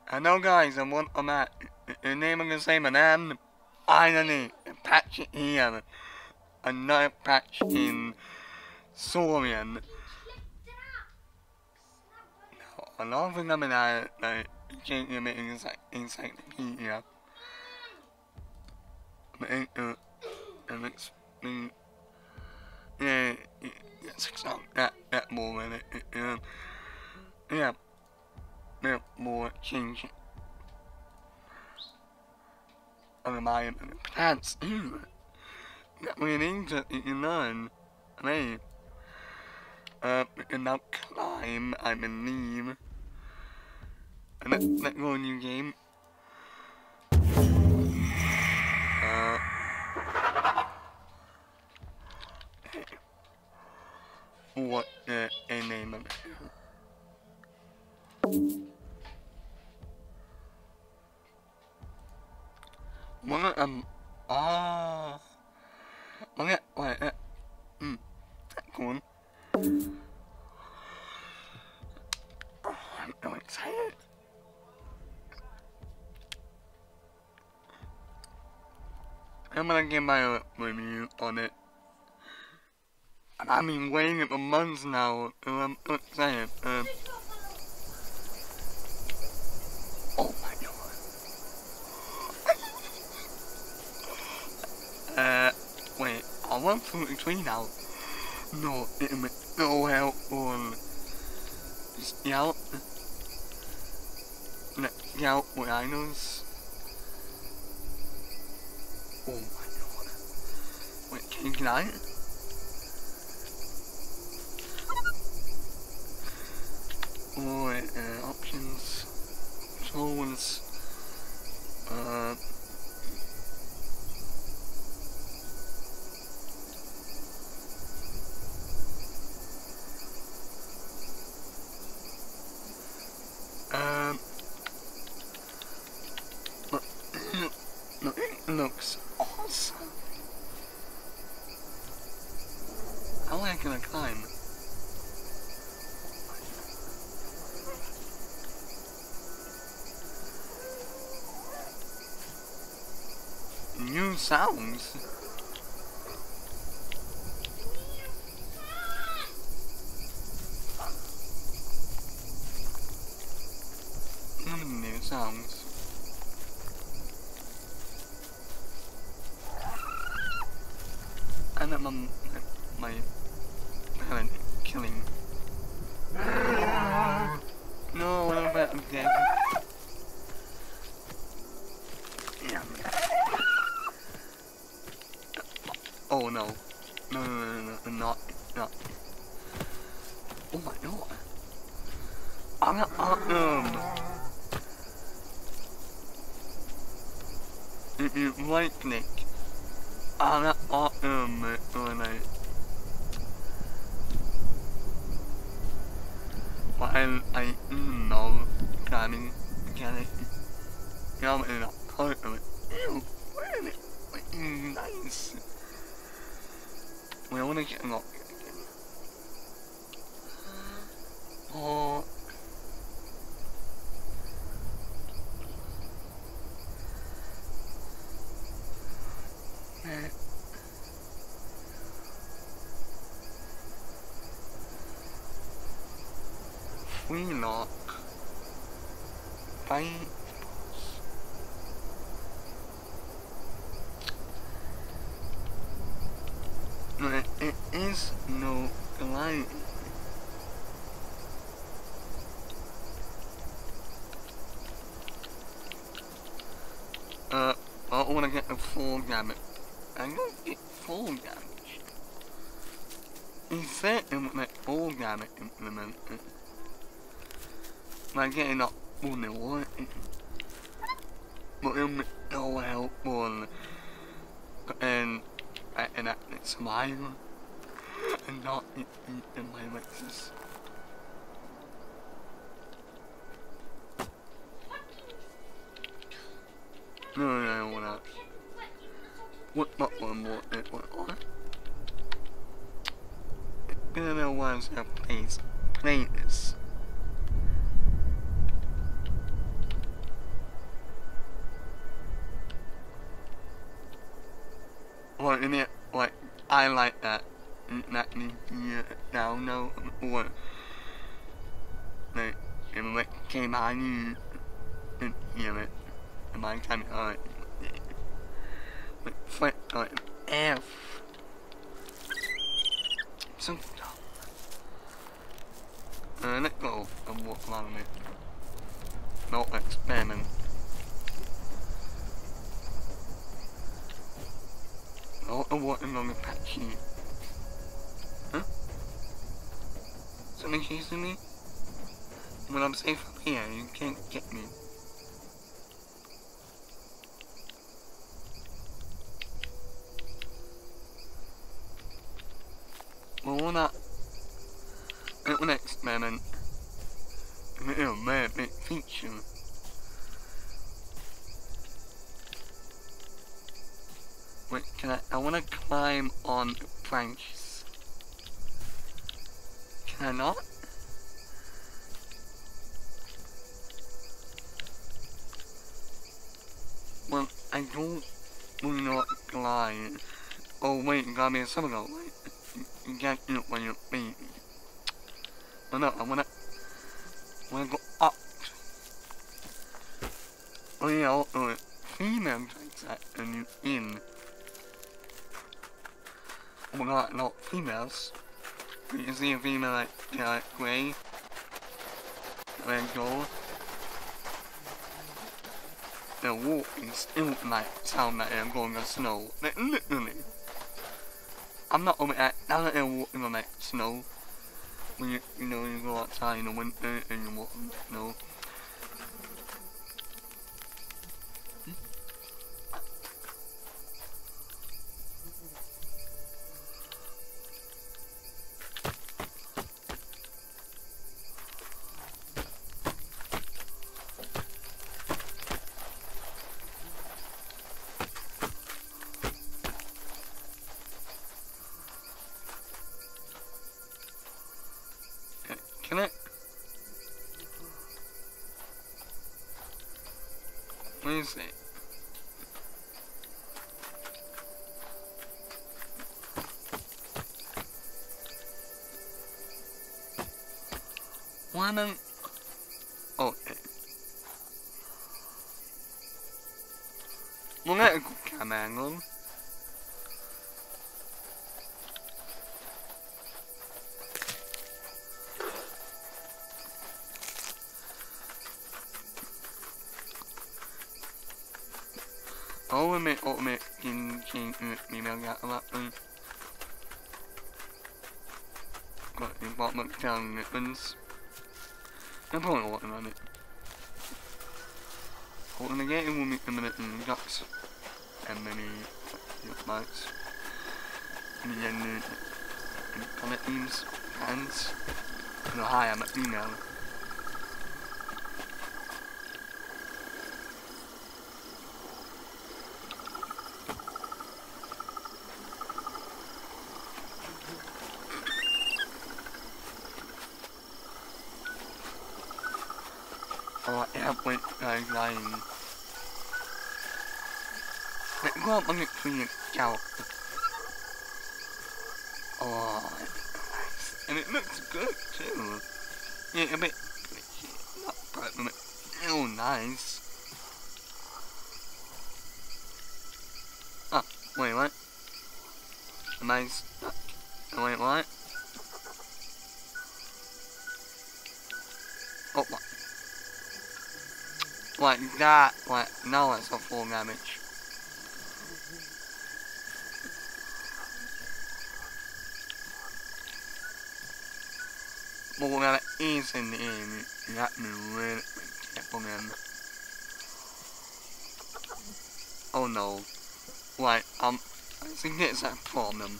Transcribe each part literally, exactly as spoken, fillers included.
Hello guys, and what I'm at. The name of the same and I'm finally patch here. Another patch in Saurian. Now, a lot of them are like changing the inside encyclopedia. But it uh and it's been yeah it's not that that more than it um yeah yeah more change of my plants too. That we need to you learn. I mean uh now climb I believe. And let let go a new game. Uh what the a name of it. Mga um ah mga wait uh, hmm cool. Oh, I'm so excited. I'm gonna give my review on it. And I've been waiting it for months now. And I'm not saying um oh my god. uh wait, I want forty-three now. No, it makes no help on Scout. Scout Rhinos. Oh my god. Wait, can, can I? Oh, wait, uh, options. Controls. Uh. Um. Look, it looks awesome. How am I gonna climb? New sounds. New sounds. And I'm um, my parent killing. No, what about again? Yeah. Oh no. No, no, no, no, no, not, not. Oh my god. I'm not, um. If you right click, I'm not, um, when I. Well, I, I, mm, no, climbing mechanic. Yeah, I'm in a part of it. Ew, really? Like, nice. We want to get a lot. Oh. Man. Free lock. Bye. No, it, it is no gliding. Uh, I want to get a full damage. I don't get full damage. Is that implement full damage implement? I'm getting up on the water. But it'll no help on and and that smile and not in, in, in my legs. No, no, no, what else? What, not one more, it went on. There was a place, place. Well, in it, like, I like that. That, yeah, now, no, or, like, it like, came on you, you know, it, my time, uh, like, flip, like, F. So, uh, let go and walk along it. Not experiment. Not a walking on the patchy. Huh? Something chasing me? When I'm safe up here, you can't get me. Well, we're not. It will experiment. It'll be a big feature. Wait, can I? I want to climb on branches. Can I not? Well, I don't really know what to climb. Oh wait, you got me a summer ago. Wait, you can't do it when you're baby. Oh no, I wanna, I wanna go up. Oh yeah, oh, oh female takes that and you in. Oh my god, not females. You can see a female like, you know, like grey, red gold. They're walking still might sound like they're going on snow. Like literally. I'm not over at now that they're walking on like snow. When you you know you go outside in the winter and you walk on snow. Can it? Where is it? Why don't... Oh, okay. We'll let it go camera angle. Ultimate, ultimate, in change, email got a lot of. Got the bottom down ribbons. I'm probably working on it. Holding the game will make a minute and ducks. And many bites. And then the comment teams, hands. And hi, I'm at email. Oh, I have went uh, lying. Wait, go up on it clean it out. Oh, nice. And it looks good too. Yeah, a bit not bright, but oh, nice. Oh, wait, what? Am I stuck? Oh, wait, what? Oh, what? Like that, like, now it's a full damage. But when it is in the aim, you have to be really careful then. Oh no. Like, um, I think it's a problem.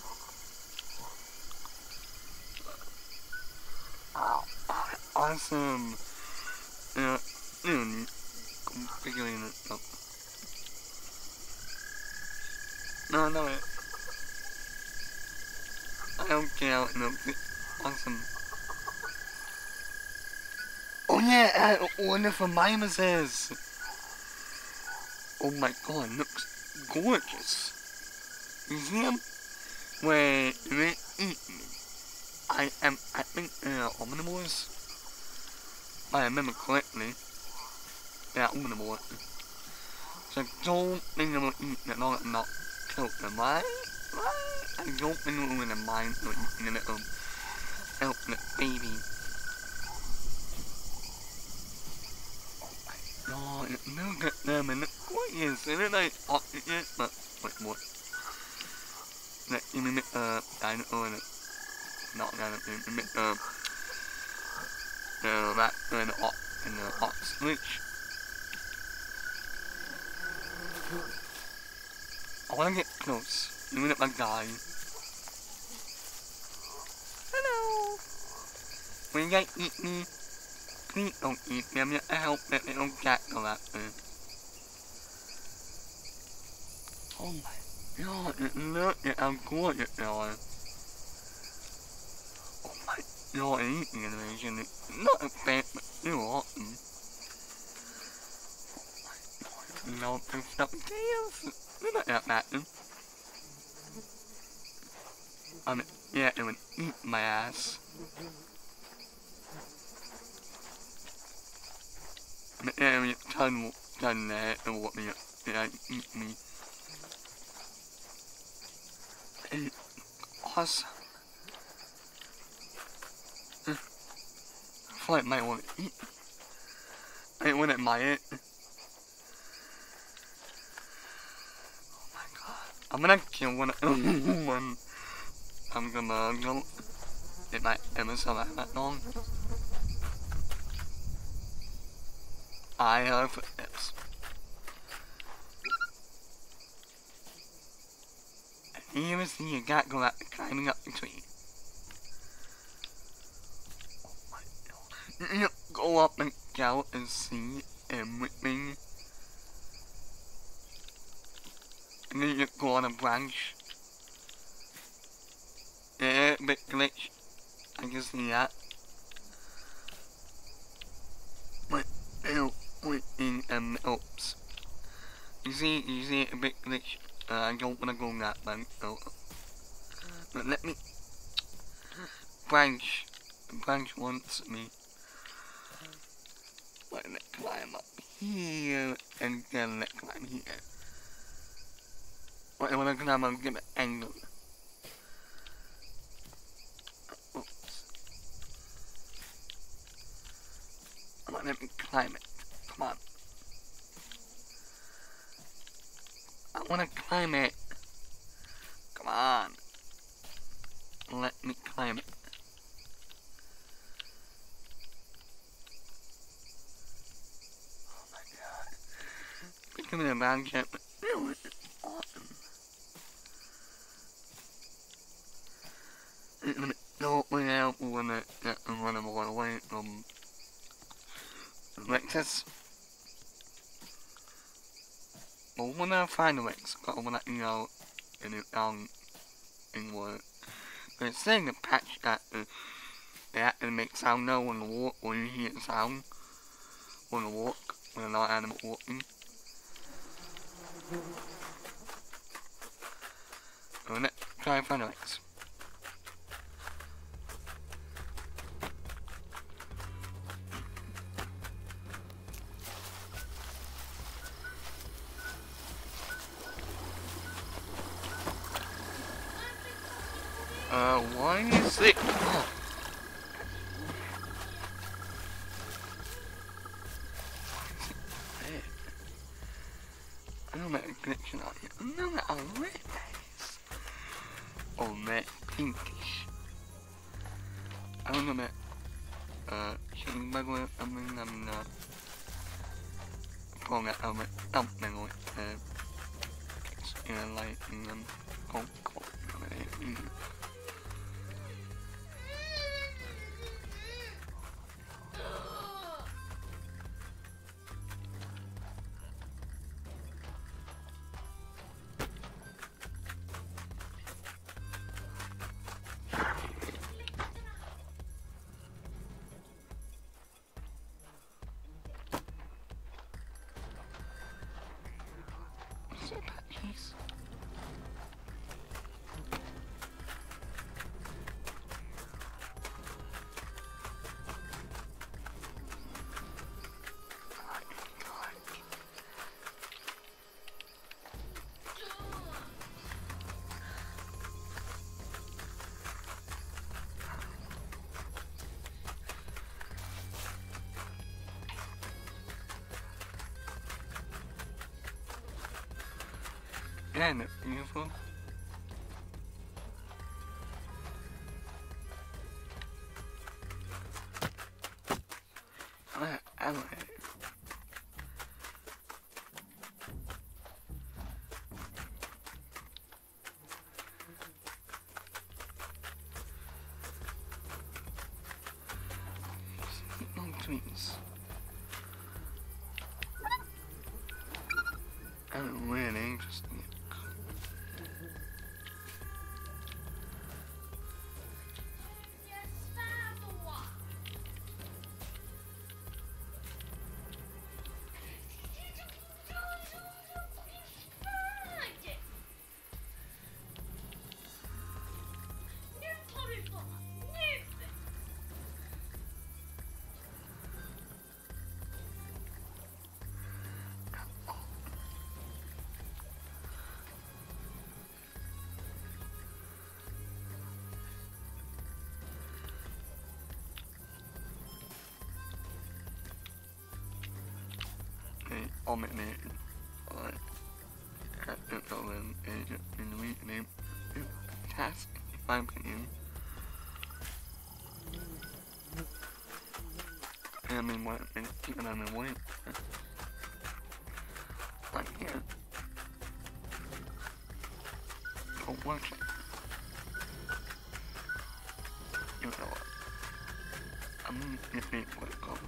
Oh, awesome. Yeah, mm. Figuring it up. No, no, it. I don't care out no. Awesome. Oh yeah, uh, wonderful mimuses. Oh my god, looks gorgeous. You see him? Where they eat me. I am, I think they're omnivores. If I remember correctly. They're omnivores. So I don't think they will eat them, not, not kill them, right? Right? I don't think they will in the mind of eating a little helpless baby. Oh, look at them and what is it? Like oxygen, but wait, what? Like you mimic uh dinosaur and not dinosaur, mimic uh the rat and the ox and the ostrich. I wanna get close. You mimic my guy. Hello. When you guys eat me, please don't eat me. I'm gonna help that little cat go out there. Oh my god, look at how gorgeous they are. Oh my god, eating animation is not a bad, but still awesome. Oh my god, no, there's stuff in tails. They're not that bad. I mean, yeah, it would eat my ass. I mean, yeah, I mean, ton, ton there, it will want me, yeah, eat me. It's awesome. I feel like I might want to eat. I didn't want to admire it. Oh my god. I'm gonna kill one of one. I'm gonna go. It might ever survive that long. I hope it's. You ever see a cat go out climbing up the tree? Oh my god. You go up and go and see everything. And then you go on a branch. Yeah, big glitch. I can see that. But, ew, within, um, oops. You see, you see a big glitch. Uh, I don't wanna go that way, so. But let me. Branch. Branch wants me. Let me climb up here, and then let's climb here. What I wanna climb up, give it angle. Oops. Come on, let me climb it. Come on. I wanna climb it. Come on. Let me climb it. Oh my god. Becoming a bad cat, but no, it's awesome. No way out when I get and run away from Rexus. But when I find the Rex, I wanna let you know in it down in word. But it's saying the patch that uh, they actually make sound now when you walk, when you hear the sound when you walk, when another animal walking. So let's try and find the Rex. Uh, why is it? Oh. I don't know a glitch on it. I know that a red face. Oh, red pinkish. I don't know that. Uh, shooting bug with I mean, I'm not. Calling that over something like, uh, it's in a light and um, oh, oh, oh, Isn't it beautiful? I, I like it. Long tweets. I'm really interesting. I'll make me like it's all in agent in the week name task in my opinion. I mean what and keeping them in weight. Like here. Oh watch it. You know what? I'm gonna make what it called.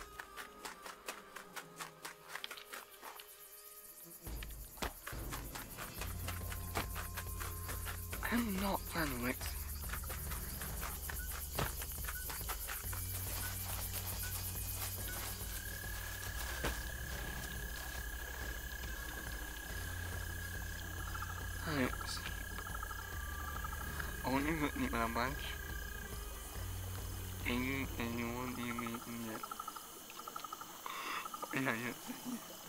I'm not planning with Alright. I want you to meet my bunch. And you and you won't be meeting yet. Yeah, yeah.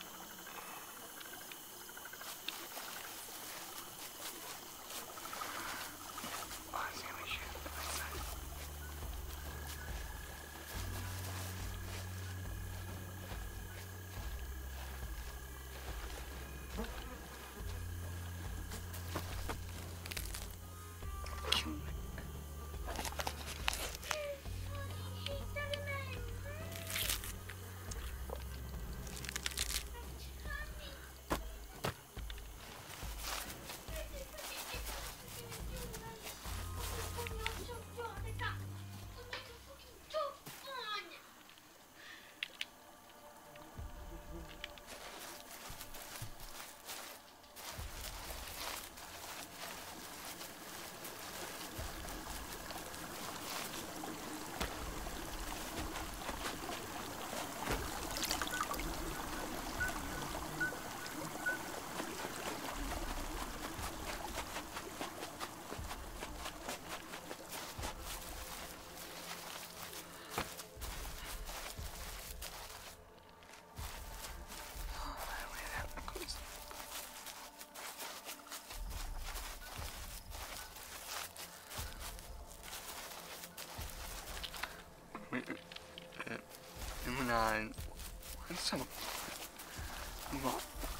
Nine. And some. What?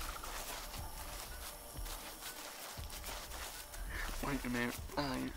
Wait a minute. Nine.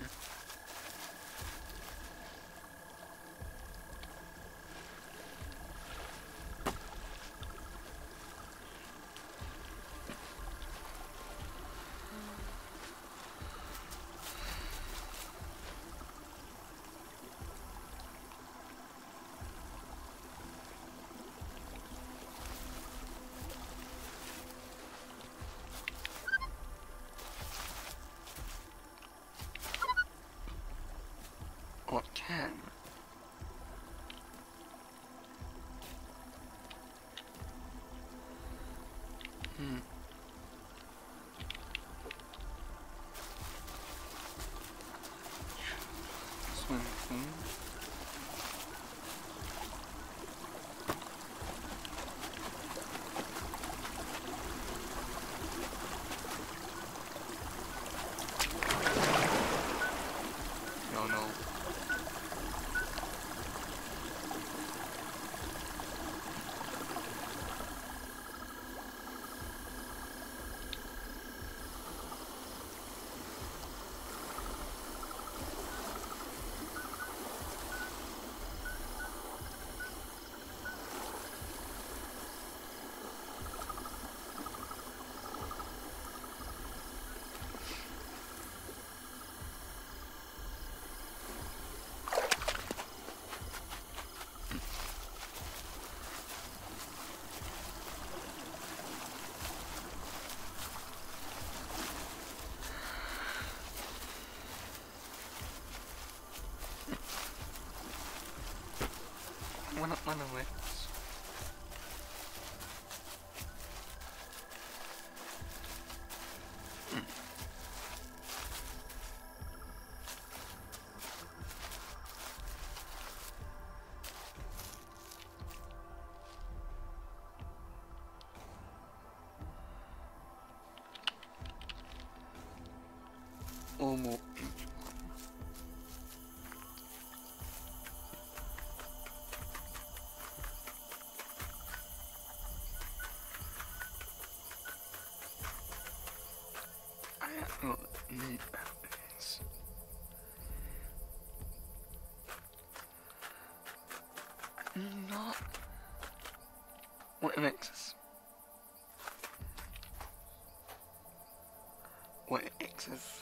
What can? Hmm. Swim thing. No, no. One of it. Or more. I don't need this. Not what it makes us. What it makes us.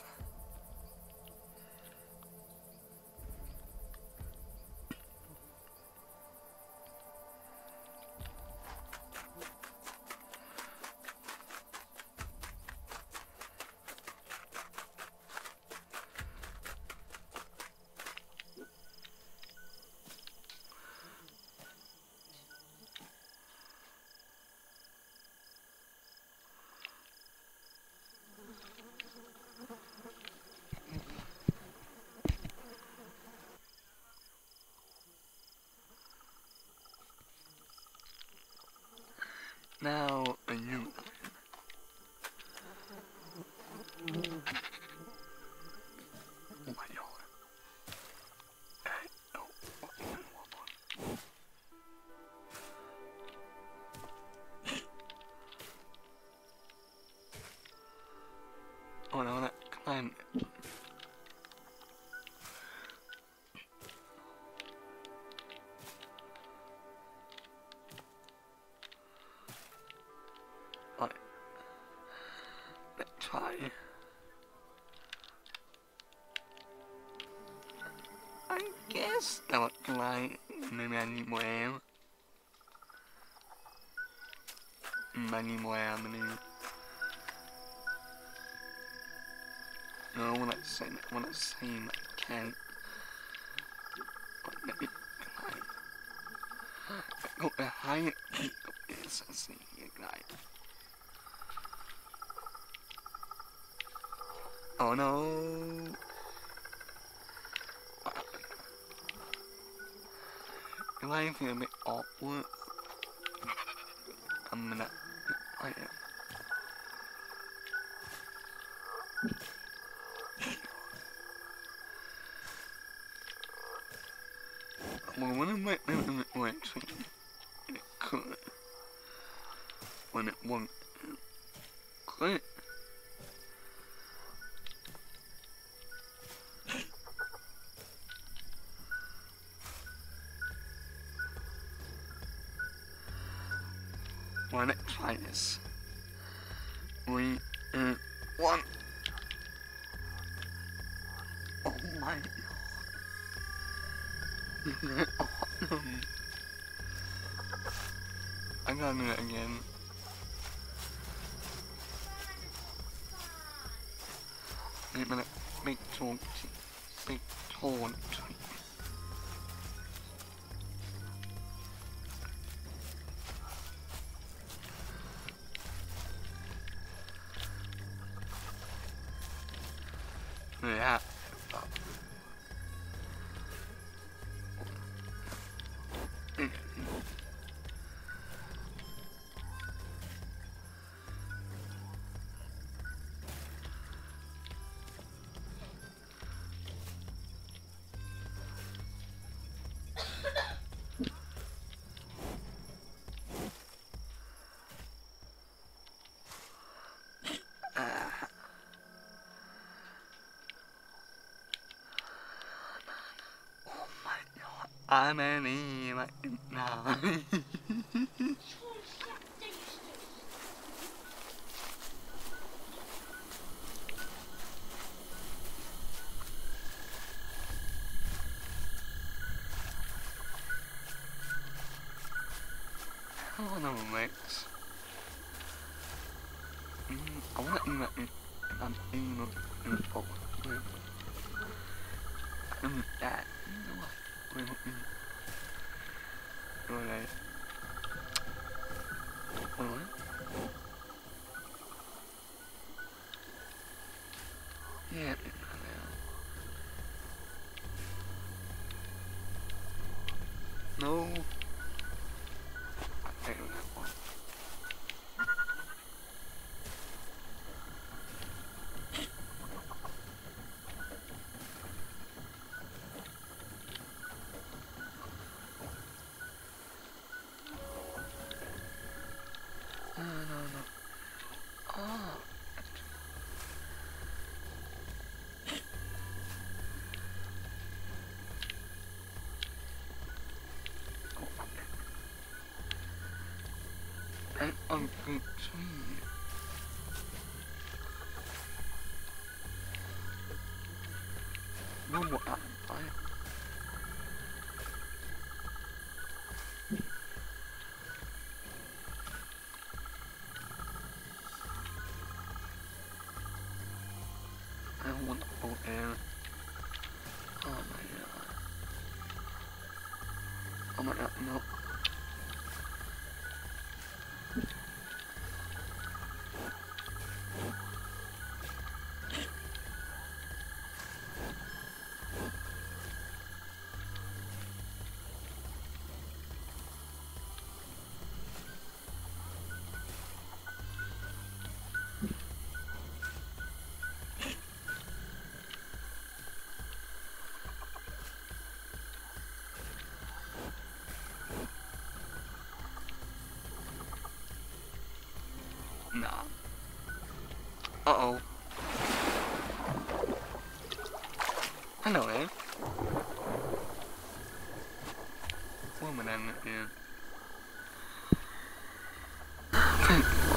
Now, a you. Oh my god. Hey, oh, what, what, what? Oh no, that climb. Right. Let's try. I guess that would like maybe I need more air. I need more air, I mean. No, when I say when I say I can't. But maybe I go behind yes, I see ignite. Oh no. If I feel a bit awkward, I'm gonna I am. Well, when it went, when it went, it could. When it won't, could. Well, let's try this. Three, two, one. Oh my god. I gotta do it again. Wait a minute. Big taunt. Big taunt. Yeah. I'm an E right now. Oh no, Rex. Mm, I want to email it. I'm email it. Oh, mm, that. Alright. What? Yeah, no. I think that one. No, no, no. Oh. An ugly tree. No more out of fire. I don't want to go there. Oh my god. Oh my god, no. Nah. Uh-oh. Hello, eh? Woman, I'm here.